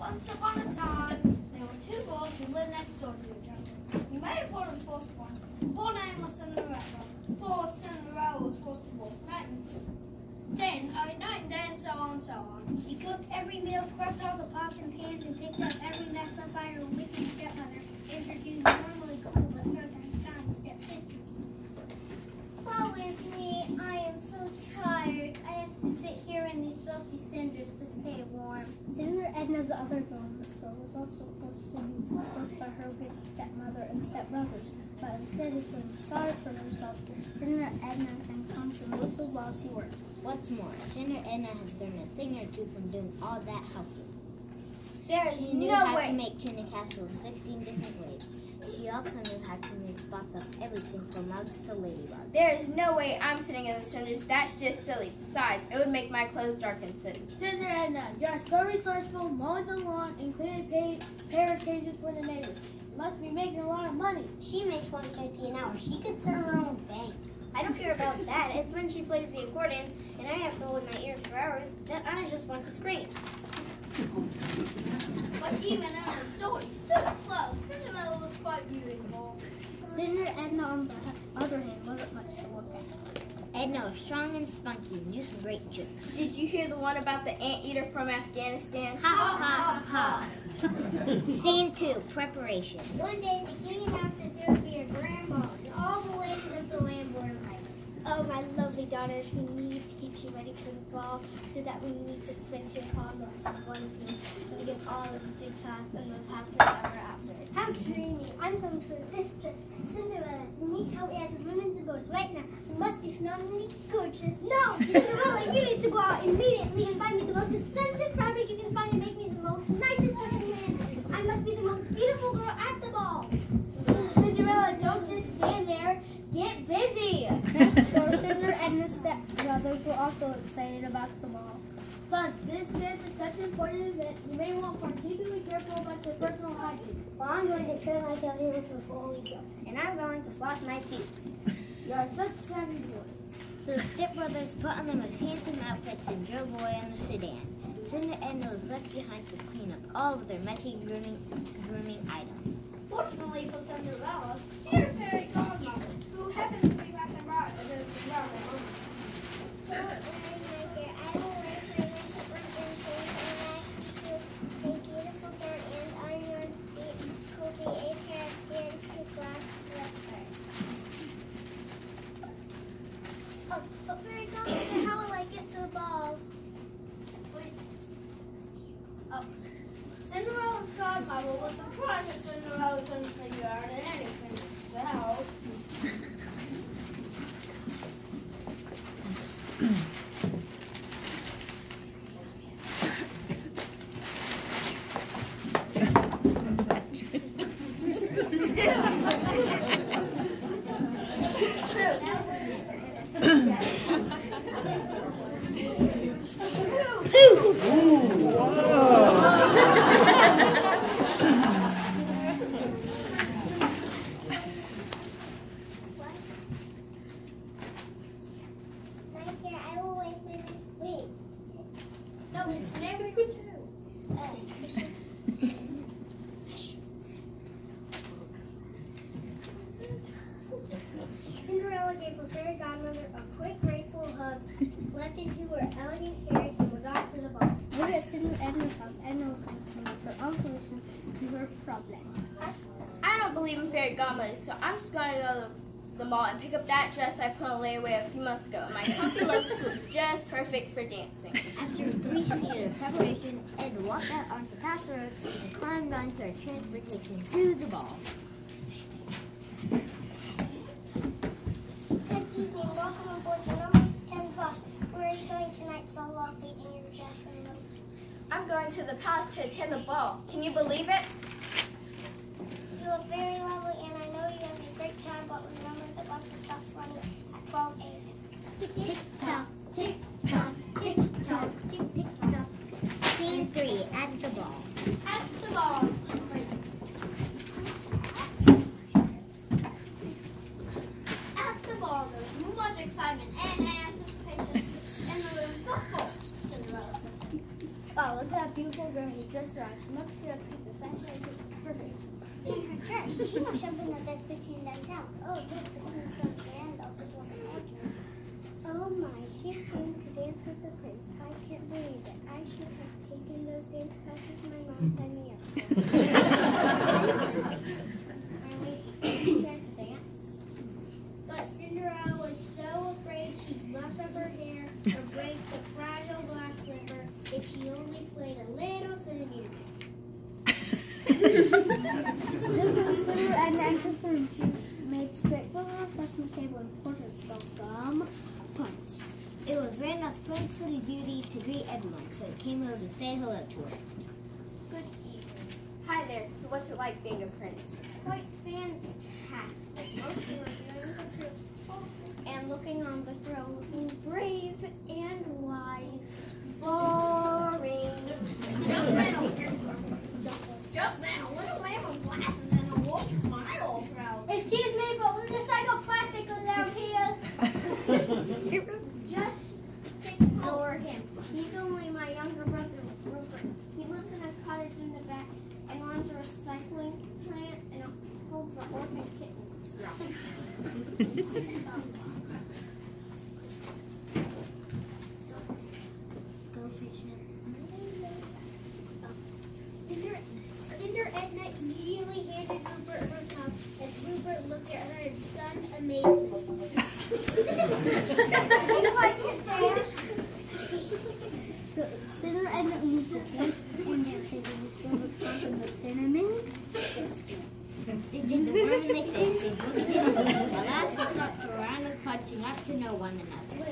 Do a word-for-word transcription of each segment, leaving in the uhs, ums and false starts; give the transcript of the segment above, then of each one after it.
Once upon a time, there were two boys who lived next door to each other. You may have heard of the first one. Her name was Cinderella. Poor Cinderella was forced to work night and then, uh, night and then, so on and so on. She cooked every meal, scrubbed all the pots and pans, and picked up every mess left by her wicked stepmother, and her dude normally cold but sometimes kind stepsister. Woe is me, I am so tired. I have to sit here in these filthy cinders to stay warm. Cinder Edna, the other girl in the store, was also forced to be worked by her wicked stepmother and stepbrothers. But instead of feeling sorry for herself, Cinder Edna sang songs and whistled while she worked. What's more, Cinder Edna had learned a thing or two from doing all that housework. There is She knew no how way. to make tuna casseroles sixteen different ways. She also knew how to remove spots off everything from mugs to ladybugs. There is no way I'm sitting in the cinders. That's just silly. Besides, it would make my clothes dark and sooty. Cinder Edna, you are so resourceful, mowing the lawn and cleaning pay, parrot cages for the neighbors. You must be making a lot of money. She makes one fifty an hour. She could start her own bank. I don't care about that. It's when she plays the accordion and I have to hold my ears for hours that I just want to scream. But even in her dirty, silly clothes, Cinderella was quite beautiful. Cinder Edna, on the other hand, wasn't much to look at. Edna was strong and spunky and knew some great tricks. Did you hear the one about the anteater from Afghanistan? Ha ha ha. Scene two, preparation. One day, the king announced that there would be a grand ball, and all the ladies of the land were invited. Oh, my lovely daughters, we need to get you ready for the ball so that we meet the prince here called from one team and we give all of the big class and we'll have forever after. How dreamy. I'm going to wear this dress. Cinderella, you need how it has women's bows right now. You must be phenomenally gorgeous. No, Cinderella, you need to go out immediately and find me the most expensive fabric you can find and make me the most nicest looking man. I must be the most beautiful girl at the ball. Cinderella, don't just stand there. Get busy. So Cinder and her stepbrothers were also excited about the ball. Son, this this is such an important event. You may want to particularly careful about your personal hygiene. Well, I'm going to trim my toenails before we go. And I'm going to floss my teeth. You are such savvy boys. So the stepbrothers put on their most handsome outfits and drove away on the sedan. Cinder Edna was left behind to clean up all of their messy grooming, grooming items. Fortunately for Cinderella, she had a fairy godmother who happened to be passing by at the Cinderella moment. Don't worry, my dear. I will wear my super and I a beautiful gown and on your feet will be a pair of fancy glass slippers. Oh, but fairy godmother, how will I get to the ball? Oh. Cinderella's godmother was surprised that Cinderella couldn't figure out anything herself. My dear, I will wait for this. Wait. No, it's never true. Oh. Cinderella gave her fairy godmother a quick, grateful hug, leapt into her elegant carriage, and was off to the ball. When at Cinder Edna's house, Edna was going to come up with her own solution to her problem. I don't believe in fairy godmothers, so I'm just going to go to the mall and pick up that dress I put on layaway a few months ago. My comfy looks were just perfect for dancing. After a brief period of preparation, Ed walked out onto Pass Road and climbed onto her transportation to the ball. Good evening. Welcome aboard the number ten bus. Where are you going tonight, so lovely in your dress and robes? I'm going to the palace to attend the ball. Can you believe it? You look very lovely, and I know you're having a great time, but remember the bus will stop running at twelve a m Tick-tock, tick-tock, tick-tock, tick-tock. Scene three, at the ball. At the ball. At the ball, there was much excitement and anticipation in the room. But full, Cinderella said. Oh, look at that beautiful girl who just arrived. She must be a piece of fashion and just perfect. In her dress, she must have been the best between downtown. Oh, look, the queen's son Randolph is what I'm talking about. Oh my, she's going to dance with the prince. I can't believe it. I should have taken those dance classes my mom signed me up for. Are we here to dance? But Cinderella was so afraid she'd mess up her hair or break the fragile glass slipper if she only played a little centimeter. Just as Cinderella and entered the room, she made straight for the refreshment table and poured herself some punch. It was Randolph's princely duty to greet everyone, so he came over to say hello to her. Good evening. Hi there. So what's it like being a prince? Quite fantastic. Mostly knowing the troops and looking on the throne, looking brave and wise. Boring. Just now, just, just now, little man with glasses and a wolf smile all proud. Excuse me, but will this I got plastic around here? Just ignore him. He's only my younger brother, Rupert. He lives in a cottage in the back and runs a recycling plant and a home for orphan kittens. Go Fisher. Cinder, Cinder Edna immediately handed Rupert her cup as Rupert looked at her in stunned amazement. You like to dance? So Cinderella and Rupert went and danced to the strawberry song from the cinnamon. They did the worm and they fished. At last they stopped for a round of punching up to know one another.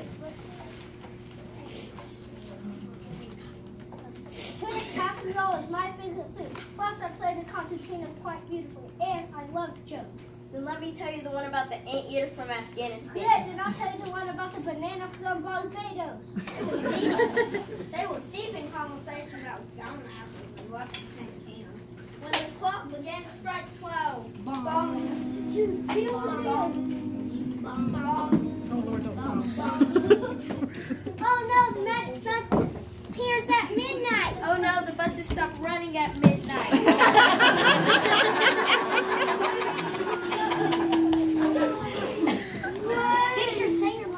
Tuna casserole is my favorite food. Plus, I play the concertina quite beautifully, and I love jokes. Then let me tell you the one about the anteater from Afghanistan. Yeah, did I tell you the one about the banana from Barbados? They were deep in conversation about gum apples and what to send can. When the clock began to strike twelve, bong, bong, bong, Oh no, the magic sun appears at midnight. Oh no, the buses stopped running at midnight. Fisher, say your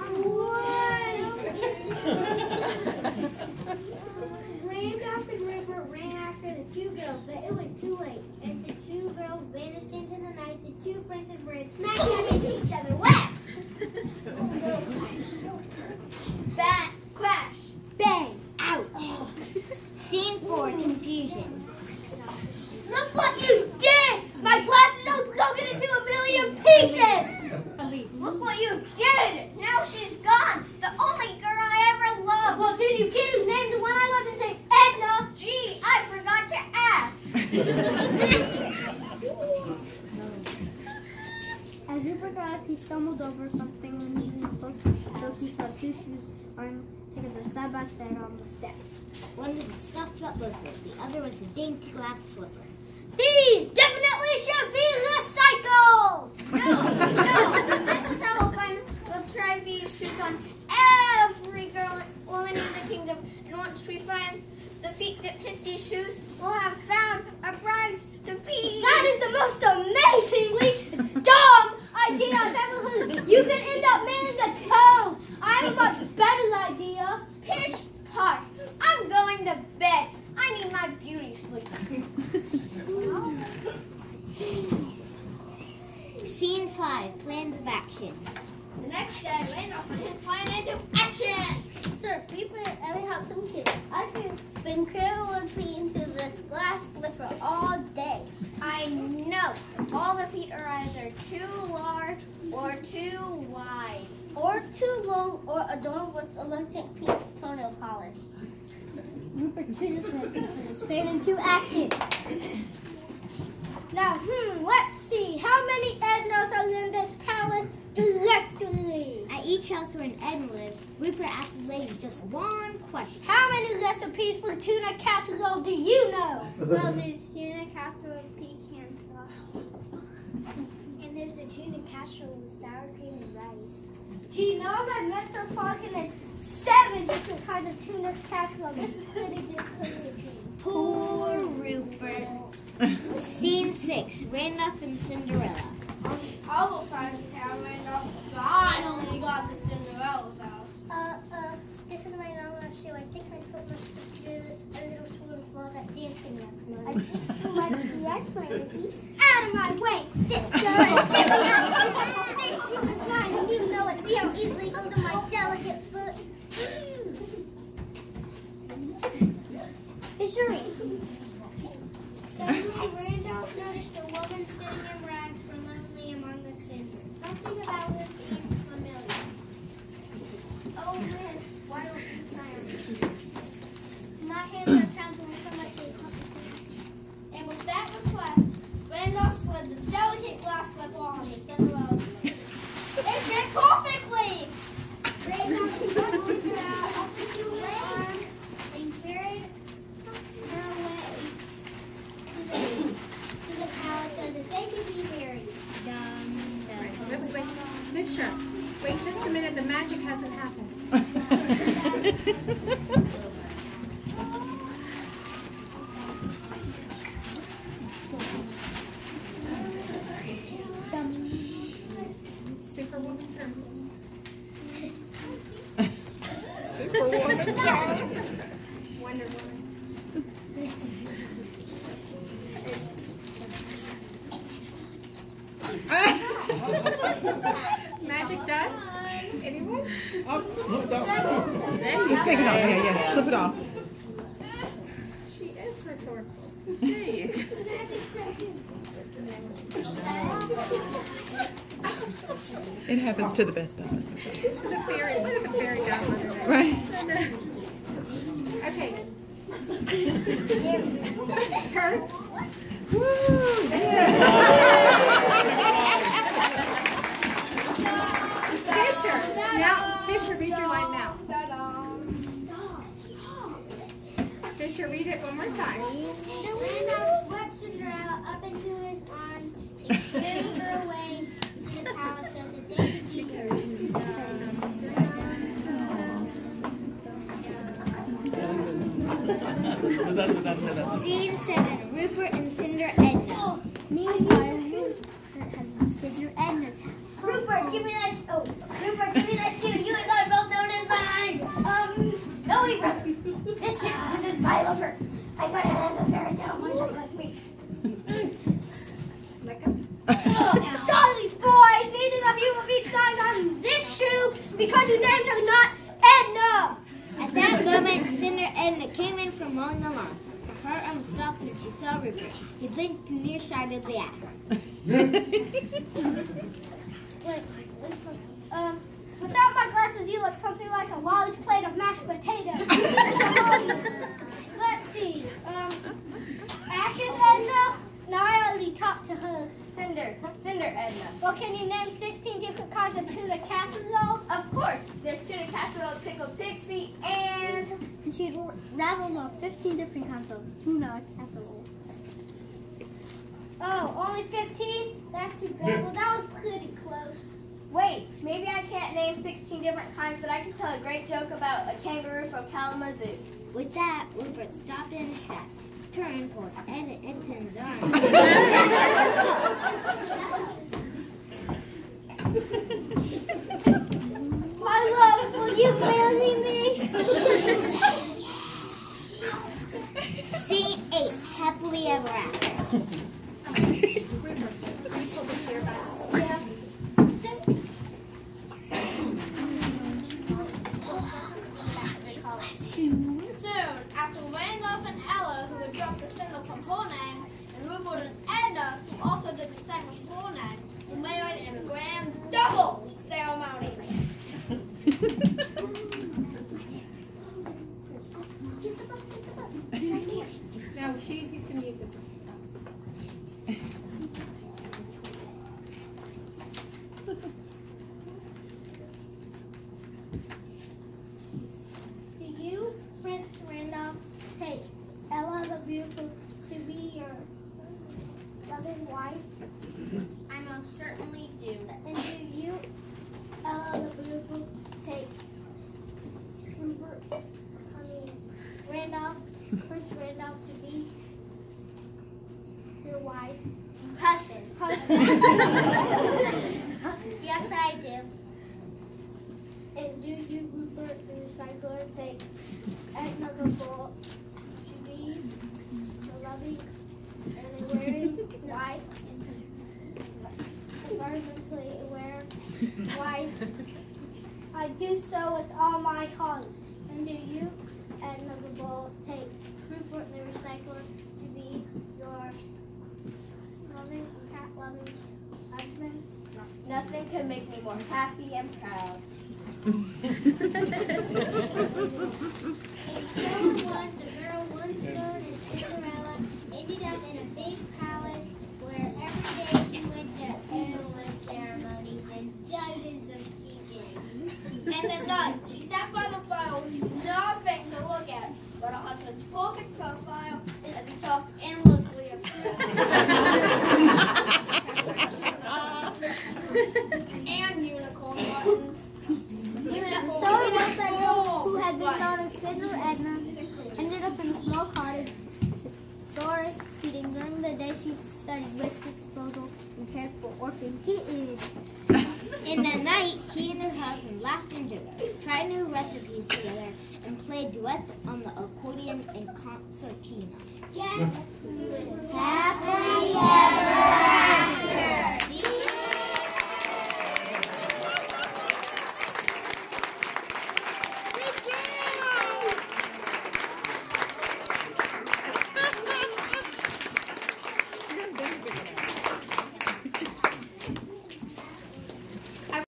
Randolph and Rupert ran after the two girls, but it was too late. As the two girls vanished into the night, the two princes ran smack dab into each other. Whack! bang, crash. Bang! Ouch! Scene four, confusion. Look what you did! My glasses are broken into a million pieces! Look what you did! Now she's gone. The only girl I ever loved. Well, did you get who named the one I loved his name's Edna? Gee, I forgot to ask. As Rupert arrived, he stumbled over something unusually close, so he saw two shoes lying together side by side on the steps. One was a stuffed up lizard, the other was a dainty glass slipper. These definitely should be recycled! No, no. This is how we'll find. We'll try these shoes on every girl, woman in the kingdom, and once we find the feet that fit these shoes, we'll have found our brides to be. That is the most amazingly dumb idea I've ever heard. You could end up manning the toe. I have a much better idea. Pish posh. I'm going to bed. I need my beauty sleep. Scene five, plans of action. The next day, Randolph put his plan into action. Sir, people let me have some kids. I've been, been carefully into this glass slipper all day. I know. All the feet are either too large or too wide. Or too long or adorned with electric pink toenail polish. Rupert too decided to put his plan into action. Now, hmm, let's see. How many Ednas are in this palace directly? At each house where an Edna lived, Rupert asked the ladies just one question. How many recipes for tuna casserole do you know? Well, there's tuna casserole with pecan sauce. And there's a tuna casserole with sour cream and rice. Gee, now I'm at Metropolitan and seven different kinds of tuna casserole. This is pretty discouraging. Poor Rupert. Scene six, Randolph and Cinderella. On the other side of town, Randolph finally got to Cinderella's house. Uh, uh, this is my normal shoe. I think my foot must just do a little swim for all that dancing last night. I think you might be right, my Ricky. Out of my way, sister! And give me that shoe! This shoe is mine, and you know it. See how easily it goes on my delicate foot? Fishery. Suddenly, Randolph noticed a woman sitting in rags lonely among the cinders. Something about her seemed familiar. Oh, miss, why don't you try on? My hands are trembling so much they can't. And with that request, Randolph slid the delicate glass slipper on the Cinderella's leg. It fit perfectly! Randolph put Cinderella up into his arm and carried her away to the, to the palace so that they could be married. Dum, dum. Wait, wait, wait. Fisher, wait just a minute. The magic hasn't happened. Superwoman turn. Superwoman turn. Wonder Woman. Magic dust? Anyone? There you Just take it go. off. Yeah, yeah. Slip it off. She is resourceful. There you go. It happens to the best of us. The fairy, look at the fairy godmother there. Right? Okay. Turn. Fisher. Now, Fisher, read your line now. Fisher, read it one more time. Randolph swept Cinderella up into his arms and carried her away to the palace so that they could be married. Scene seven, Rupert and Cinder Edna. Meanwhile, Rupert had Cinder Edna's house. Rupert, give me that. Sh- oh, Rupert, give me that shoe. You and I both know it's mine. Um, no, Rupert. This shoe is in I love her. I put it as a fairy tale one just like me. Oh, sorry, boys. Neither of you will be trying on this shoe because your names are not Edna. At that moment, Cinder Edna came in from mowing the lawn. Her heart almost stopped when she saw Rupert. He blinked nearsightedly at her. Wait, um, without my glasses, you look something like a large plate of mashed potatoes. um, let's see. Um, Ashes Edna? No, I already talked to her. Cinder. Cinder Edna. Well, can you name sixteen different kinds of tuna casserole? Of course. There's tuna casserole, pickled pixie, and... And she rattled off fifteen different kinds of tuna casserole. Oh, only fifteen? That's too bad. Well, that was pretty close. Wait, maybe I can't name sixteen different kinds, but I can tell a great joke about a kangaroo from Kalamazoo. With that, Rupert stopped in his tracks, turned for Edna into his arms. My love, will you marry me? Scene eight, Happily Ever After. Yeah. Soon, after Randolph and Ella, who had dropped the single from her name, and Rupert and Edna, who also did the same with her name, were married in a grand double ceremony. No, she, he's going to use this one. Do you, Prince Randolph, take Ella the Beautiful to be your loving wife? I most certainly do. And do you, Yes, I do. And do you, Rupert the recycler, take another ball to be the loving and wearing white environmentally aware white? I do so with all my heart. And do you, another ball, take Rupert the recycler to be your loving, cat-loving husband? Nothing could make me more happy and proud. And so was the girl once known as Cinderella, ended up in a big palace where every day she went to endless ceremonies and dozens of teachings. And at night, she sat by the fire with nothing to look at but her husband's perfect profile as he talked endlessly of and unicorn buttons. And so it was that girl who had been known as Cinder Edna ended up in a small cottage with sorry feeding during the day she studied waste disposal and cared for orphan kittens. In the night, she and her husband laughed and joked, tried new recipes together, and played duets on the accordion and concertina. Yes. Happy ever